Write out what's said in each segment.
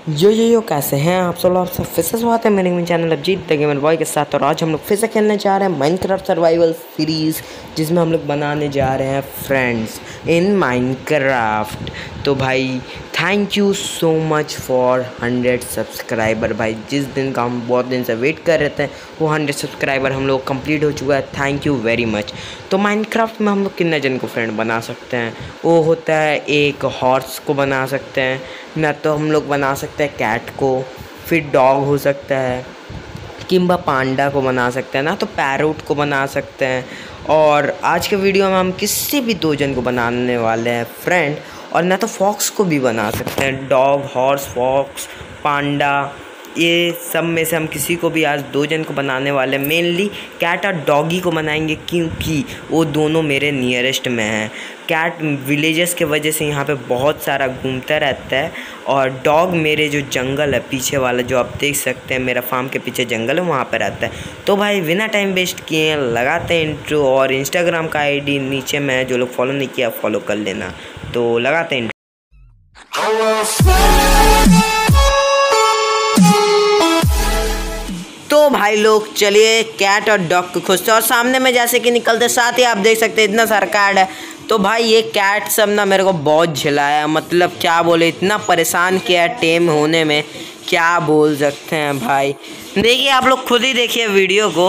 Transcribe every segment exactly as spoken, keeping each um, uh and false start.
यो यो यो कैसे हैं आप सब लोग। आप सब फिर से स्वागत है मेरे channel Abhijeet the gamer boy के साथ। और आज हम लोग फिर से खेलने जा रहे हैं माइनक्राफ्ट सर्वाइवल सीरीज़, जिसमें हम लोग बनाने जा रहे हैं फ्रेंड्स इन माइनक्राफ्ट। तो भाई thank you so much for hundred subscriber. भाई जिस दिन का हम बहुत दिन से वेट कर रहे थे वो हंड्रेड सब्सक्राइबर हम लोग कंप्लीट हो चुका है। Thank you very much. तो माइनक्राफ्ट में हम लोग कितने जन को फ्रेंड बना सकते हैं? वो होता है एक हॉर्स को बना सकते हैं, ना तो हम लोग बना सकते हैं कैट को, फिर डॉग हो सकता है, किम्बा पांडा को बना सकते हैं, ना तो पैरोट को बना सकते हैं। और आज के वीडियो में हम किसी भी दो जन को बनाने वाले हैं फ्रेंड, और ना तो फॉक्स को भी बना सकते हैं। डॉग, हॉर्स, फॉक्स, पांडा, ये सब में से हम किसी को भी आज दो जन को बनाने वाले हैं। मेनली कैट और डॉगी को बनाएंगे क्योंकि वो दोनों मेरे नियरेस्ट में हैं। कैट विलेजेस के वजह से यहाँ पे बहुत सारा घूमता रहता है, और डॉग मेरे जो जंगल है पीछे वाला, जो आप देख सकते हैं मेरा फार्म के पीछे जंगल है, वहाँ पर रहता है। तो भाई बिना टाइम वेस्ट किए लगाते हैं इंट्रो। और इंस्टाग्राम का आईडी नीचे में है, जो लोग फॉलो नहीं किया फॉलो कर लेना। तो लगाते हैं। तो भाई लोग चलिए कैट और डॉग को खोजते हैं। और सामने में जैसे कि निकलते साथ ही आप देख सकते हैं इतना सारा कैट है। तो भाई ये कैट सब ना मेरे को बहुत झिलाया, मतलब क्या बोले, इतना परेशान किया टेम होने में, क्या बोल सकते हैं भाई। देखिए आप लोग खुद ही देखिए वीडियो को,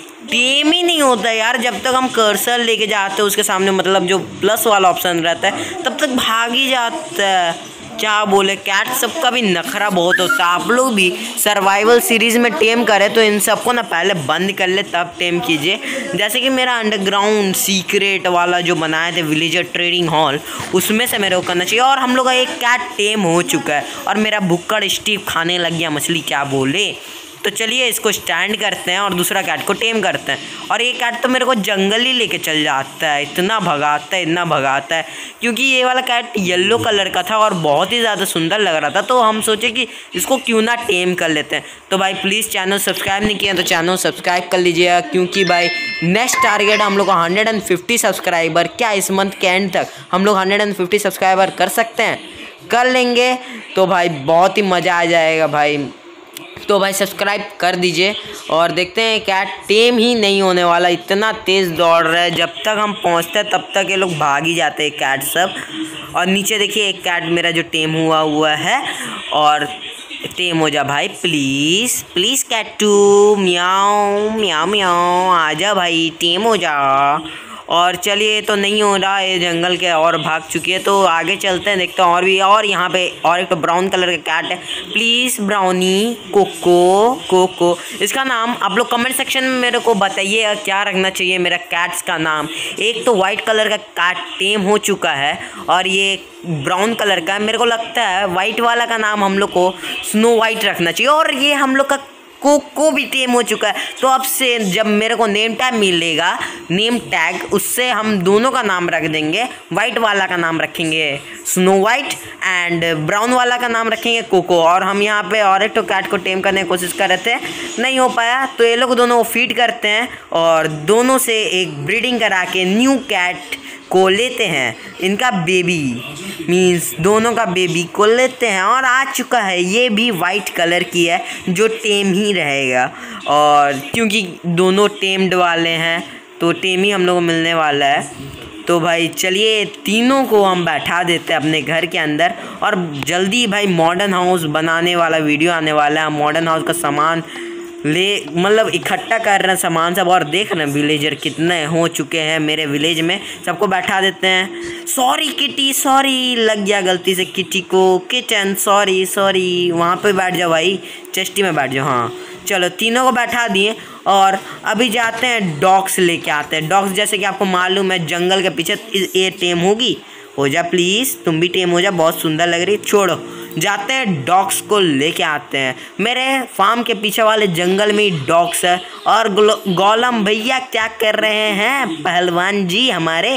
टेम ही नहीं होता यार। जब तक हम कर्सर लेके जाते हैं उसके सामने, मतलब जो प्लस वाला ऑप्शन रहता है, तब तक भाग ही जाता है। क्या बोले, कैट सबका भी नखरा बहुत होता है। आप लोग भी सर्वाइवल सीरीज़ में टेम करें तो इन सबको ना पहले बंद कर ले तब टेम कीजिए। जैसे कि मेरा अंडरग्राउंड सीक्रेट वाला जो बनाए थे विलेजर ट्रेडिंग हॉल, उसमें से मेरे को करना चाहिए। और हम लोग का एक कैट टेम हो चुका है, और मेरा भुक्कड़ स्टीव खाने लग गया मछली, क्या बोले। तो चलिए इसको स्टैंड करते हैं और दूसरा कैट को टेम करते हैं। और ये कैट तो मेरे को जंगल ही लेके चल जाता है, इतना भगाता है इतना भगाता है। क्योंकि ये वाला कैट येलो कलर का था और बहुत ही ज़्यादा सुंदर लग रहा था, तो हम सोचे कि इसको क्यों ना टेम कर लेते हैं। तो भाई प्लीज़ चैनल सब्सक्राइब नहीं किया तो चैनल सब्सक्राइब कर लीजिएगा, क्योंकि भाई नेक्स्ट टारगेट हम लोग को हंड्रेड एंड फिफ्टी सब्सक्राइबर। क्या इस मंथ के एंड तक हम लोग हंड्रेड एंड फिफ्टी सब्सक्राइबर कर सकते हैं? कर लेंगे तो भाई बहुत ही मज़ा आ जाएगा भाई। तो भाई सब्सक्राइब कर दीजिए। और देखते हैं कैट टेम ही नहीं होने वाला, इतना तेज़ दौड़ रहा है। जब तक हम पहुंचते हैं तब तक ये लोग भाग ही जाते हैं कैट सब। और नीचे देखिए एक कैट मेरा जो टेम हुआ हुआ है, और टेम हो जा भाई प्लीज़ प्लीज़ कैटू, म्याओ म्याओ म्याओ, आजा भाई टेम हो जा। और चलिए तो नहीं हो रहा है, जंगल के और भाग चुकी है, तो आगे चलते हैं देखते हैं और भी। और यहाँ पे और एक तो ब्राउन कलर का कैट है, प्लीज़ ब्राउनी कोको कोको। इसका नाम आप लोग कमेंट सेक्शन में मेरे को बताइए क्या रखना चाहिए मेरा कैट्स का नाम। एक तो वाइट कलर का कैट टेम हो चुका है, और ये ब्राउन कलर का, मेरे को लगता है वाइट वाला का नाम हम लोग को स्नो वाइट रखना चाहिए। और ये हम लोग का कोको भी टेम हो चुका है। तो अब से जब मेरे को नेम टैग मिलेगा, नेम टैग, उससे हम दोनों का नाम रख देंगे। वाइट वाला का नाम रखेंगे स्नो वाइट, एंड ब्राउन वाला का नाम रखेंगे कोको। और हम यहाँ पे और एक तो कैट को टेम करने की कोशिश कर रहे थे, नहीं हो पाया, तो ये लोग दोनों फीड करते हैं और दोनों से एक ब्रीडिंग करा के न्यू कैट को लेते हैं। इनका बेबी मीन्स दोनों का बेबी को लेते हैं। और आ चुका है, ये भी वाइट कलर की है जो टेम ही रहेगा। और क्योंकि दोनों टेम्ड वाले हैं तो टेम ही हम लोग को मिलने वाला है। तो भाई चलिए तीनों को हम बैठा देते हैं अपने घर के अंदर। और जल्दी भाई मॉडर्न हाउस बनाने वाला वीडियो आने वाला है। मॉडर्न हाउस का सामान ले मतलब इकट्ठा कर रहे हैं सामान सब। और देख रहे हैं विलेजर कितने हो चुके हैं मेरे विलेज में, सबको बैठा देते हैं। सॉरी किटी, सॉरी, लग गया गलती से किटी को। किचन, सॉरी सॉरी, वहाँ पे बैठ जाओ भाई, चेस्टी में बैठ जाओ। हाँ चलो तीनों को बैठा दिए, और अभी जाते हैं डॉग्स लेके आते हैं। डॉग्स जैसे कि आपको मालूम है जंगल के पीछे ये टेम होगी। हो जा प्लीज़, तुम भी टेम हो जा, बहुत सुंदर लग रही है। छोड़ो, जाते हैं डॉग्स को लेके आते हैं। मेरे फार्म के पीछे वाले जंगल में ही डॉग्स है। और गोलम भैया क्या कर रहे हैं पहलवान जी हमारे?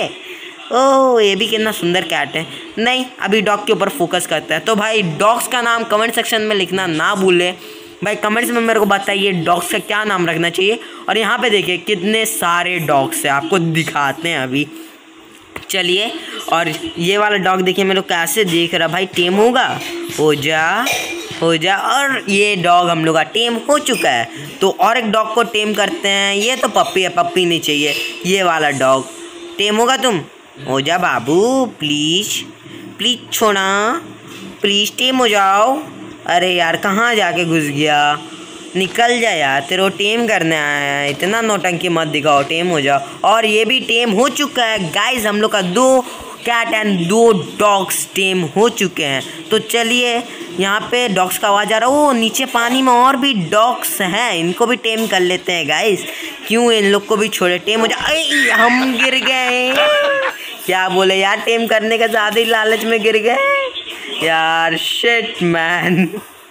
ओह ये भी कितना सुंदर कैट है। नहीं, अभी डॉग के ऊपर फोकस करते हैं। तो भाई डॉग्स का नाम कमेंट सेक्शन में लिखना ना भूलें भाई। कमेंट्स में मेरे को बताइए डॉग्स का क्या नाम रखना चाहिए। और यहाँ पे देखिए कितने सारे डॉग्स हैं, आपको दिखाते हैं अभी। चलिए, और ये वाला डॉग देखिए मेरे को कैसे देख रहा भाई, टेम होगा, हो जा हो जा। और ये डॉग हम लोग का टेम हो चुका है। तो और एक डॉग को टेम करते हैं। ये तो पप्पी है, पप्पी नहीं चाहिए। ये वाला डॉग टेम होगा, तुम हो जा बाबू, प्लीज प्लीज छोड़ा, प्लीज टेम हो जाओ। अरे यार कहाँ जाके घुस गया, निकल जा यार, तेरे को टेम करने आया है, इतना नौटंकी मत दिखाओ, टेम हो जाओ। और ये भी टेम हो चुका है गाइस, हम लोग का दो कैट एंड दो डॉग्स टेम हो चुके हैं। तो चलिए, यहाँ पे डॉग्स का आवाज़ आ रहा है, ओ नीचे पानी में और भी डॉग्स हैं, इनको भी टेम कर लेते हैं गाइस। क्यों इन लोग को भी छोड़े, टेम हो जाए। हम गिर गए, क्या बोले यार, टेम करने का ज़्यादा ही लालच में गिर गए यार, शिट मैन,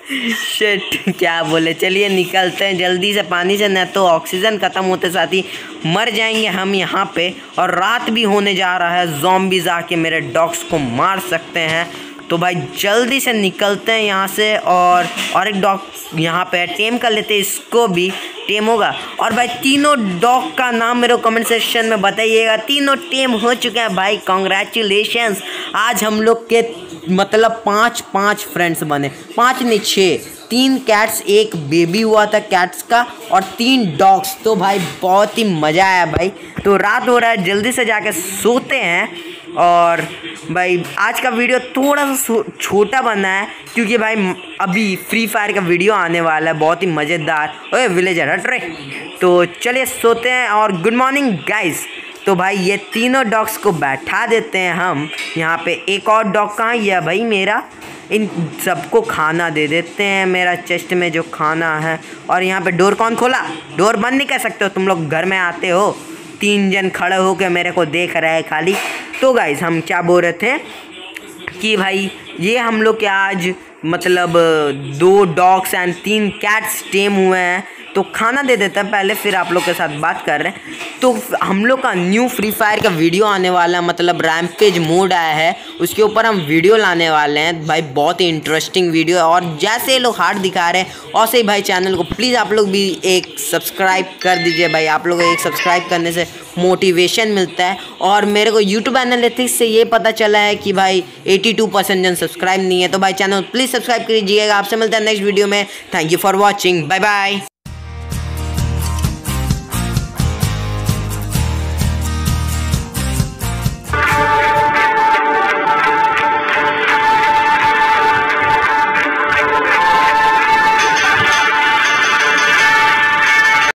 शिट, क्या बोले। चलिए निकलते हैं जल्दी से पानी से, न तो ऑक्सीजन ख़त्म होते साथ ही मर जाएंगे हम यहाँ पे। और रात भी होने जा रहा है, ज़ॉम्बीज़ आके मेरे डॉग्स को मार सकते हैं। तो भाई जल्दी से निकलते हैं यहाँ से। और और एक डॉग यहाँ पे टेम कर लेते हैं, इसको भी टेम होगा। और भाई तीनों डॉग का नाम मेरे को कमेंट सेक्शन में बताइएगा। तीनों टेम हो चुके हैं भाई, कॉन्ग्रेचुलेशंस। आज हम लोग के मतलब पाँच पाँच फ्रेंड्स बने, पाँच नहीं छः, तीन कैट्स, एक बेबी हुआ था कैट्स का, और तीन डॉग्स। तो भाई बहुत ही मज़ा आया भाई। तो रात हो रहा है, जल्दी से जाके सोते हैं। और भाई आज का वीडियो थोड़ा सा छोटा बना है क्योंकि भाई अभी फ्री फायर का वीडियो आने वाला है, बहुत ही मज़ेदार। ओए विलेजर हट रहे। तो चलिए सोते हैं। और गुड मॉर्निंग गाइस। तो भाई ये तीनों डॉग्स को बैठा देते हैं हम यहाँ पे। एक और डॉग कहाँ है भाई मेरा, इन सबको खाना दे देते हैं, मेरा चेस्ट में जो खाना है। और यहाँ पे डोर कौन खोला, डोर बंद नहीं कर सकते हो तुम लोग, घर में आते हो, तीन जन खड़े होकर मेरे को देख रहे हैं खाली। तो गाइस हम क्या बोल रहे थे कि भाई ये हम लोग के आज मतलब दो डॉग्स एंड तीन कैट्स टेम हुए हैं। तो खाना दे देता है पहले, फिर आप लोग के साथ बात कर रहे हैं। तो हम लोग का न्यू फ्री फायर का वीडियो आने वाला है, मतलब रैम्पेज मोड आया है, उसके ऊपर हम वीडियो लाने वाले हैं भाई, बहुत ही इंटरेस्टिंग वीडियो है। और जैसे ये लोग हार्ट दिखा रहे हैं वैसे ही भाई चैनल को प्लीज़ आप लोग भी एक सब्सक्राइब कर दीजिए भाई। आप लोग एक सब्सक्राइब करने से मोटिवेशन मिलता है। और मेरे को यूट्यूब एनालिटिक्स से ये पता चला है कि भाई बयासी परसेंट जन सब्सक्राइब नहीं है। तो भाई चैनल प्लीज़ सब्सक्राइब कीजिएगा। आपसे मिलता है नेक्स्ट वीडियो में। Thank you for watching, bye bye.